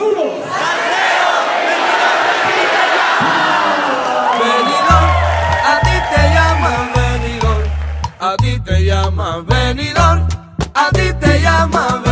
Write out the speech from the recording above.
duro. Venidor, a ti te llaman venidor, a ti te llaman venidor, a ti te llaman venidor.